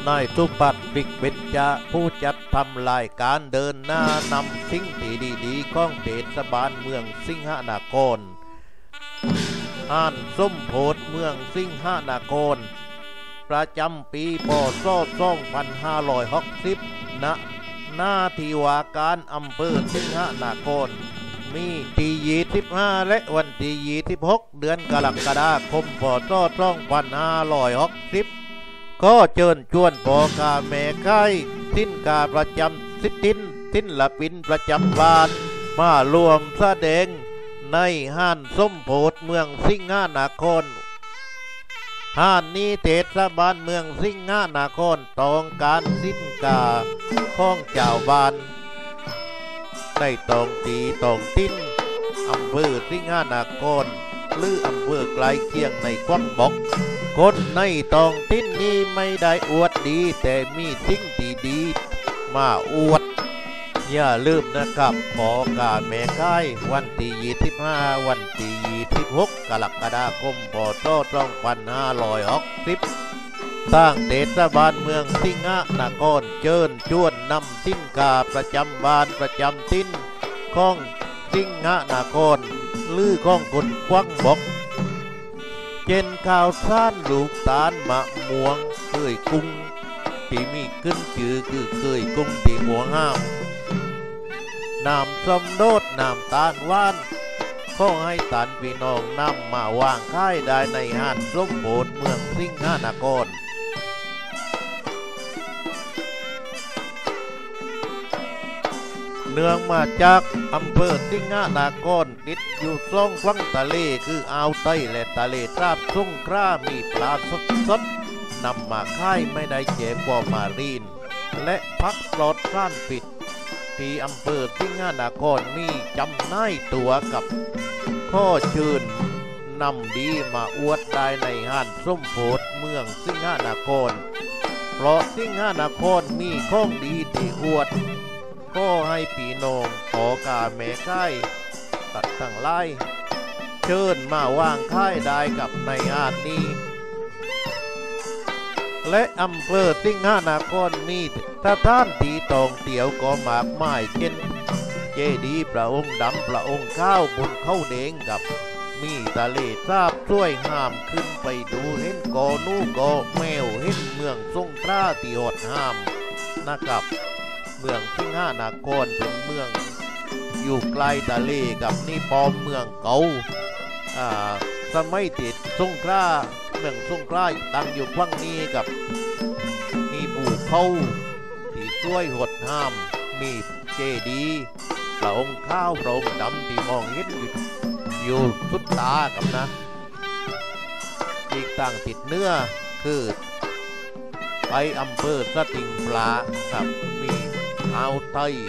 นายสุปัตย์ ปิกเบญจผู้จัดทำรายการเดินหน้านำสิ่งที่ดีๆของเทศบาลเมืองสิงหนครห้านส้มโพธิ์เมืองสิงหนครประจำปีพ.ศ. 2560 ณ หน้าที่ว่าการอำเภอสิงหนครมีที่25และวันที่26 เดือนกรกฎาคม พ.ศ. 2560 ก็เชิญชวนพ่อค้าแม่ขายสินค้าประจำศิลปินประจำบ้านมารวมแสดงในห้านส้มโพธิ์เมืองสิงหนครห้านนี้เทศบาลเมืองสิงหนครต้องการสินค้าของเจ้าบ้านในตองตีตองติ้นอำเภอสิงหนครหรืออำเภอใกล้เคียงในความบอกคนในตองติ้นนี้ไม่ได้อวดดีแต่มีสิ่งดีๆมาอวดอย่าลืมนะครับขอกาแม่ค่ายวันที่25วันที่26 กรกฎาคม พ.ศ. 2560สร้างเทศบาลเมืองสิงหนครเชิญชวนนำสินค้าประจำบ้านประจำถิ่นของสิงหนครหรือของคนกว้างบอกเช่นข้าวสารลูกตาลมะม่วงเคยกุ้งที่มีขึ้นชื่อคือเคยกุ้งที่หัวห้ามน้ำส้มโดดน้ำตาลหวานขอให้ท่านพี่น้องนำมาวางขายได้ในห้านส้มโพธิ์เมืองสิงหนครเนื่องมาจากอำเภอสิงหนครติดอยู่สองฝั่งทะเลคืออ่าวไทยและทะเลสาบสงขลามีปลาสดๆนำมาขายไม่ได้เจ็บกว่ามารีนและพักปลอดสารพิษที่อำเภอสิงหนครมีจำหน่ายตัวกับข้อเชิญนำดีมาอวดได้ในห้านส้มโพธิ์เมืองสิงหนครเพราะสิงหนครมีของดีที่อวดก็ให้พี่น้องขอกาแม่ค่ายตัดทั้งไล่เชิญมาวางค่ายได้กับในห้านนี้และอำเภอสิงหนครมีสถานที่ท่องเที่ยวก็มากมายเช่นเจดีย์พระองค์ดำพระองค์ข้าวบนเขาเด้งกับมีทะเลสาบสวยงามขึ้นไปดูเห็นกอนูกอแมวเห็นเมืองสงขลาที่อดห้ามนะครับเมืองสิงหนครเป็นเมืองอยู่ใกล้ทะเลกับนี่ปอมเมืองเก่าสมัยติดสงขลาเมืองสงขลาตั้งอยู่ฝั่งนี้กับมีภูเขาที่สวยหดห้ามมีเจดีย์พระองค์ข้าวพระองค์ดำที่มองเห็นอยู่สุดตากับนะอีกต่างติดเนื้อคือไปอำเภอสติงปลาครับมีอ่าวไทย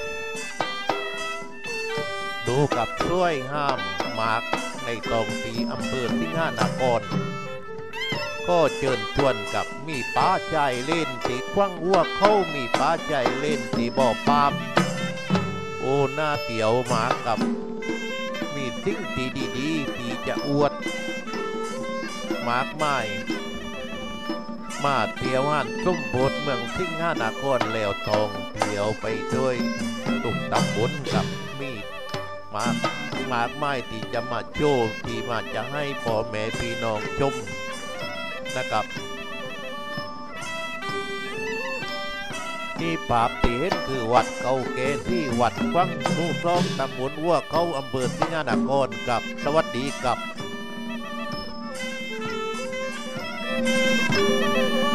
ดูกับสวยงามมากในตองตีอำเภอสิงหนครก็เชิญชวนกับมีป้าใจเล่นที่คว้างวัวเขามีป้าใจเล่นที่บ่อปามโอ้หน้าเตี๋ยวมากับมีสิ่งที่ดีๆที่จะอวดมากมายมาเที่ยวห้านส้มโพธิ์เมืองสิงหนครแล้วทองเที่ยวไปด้วยตุกตำบลกับมีมากมายที่จะมาโชว์ที่มาจะให้พ่อแม่พี่น้องชมนะครับที่ภาพที่เห็นคือวัดเก่าแก่ที่วัดกว้างมู่ซ่องตำบลวัวเขาอำเภอสิงหนครกับสวัสดีครับ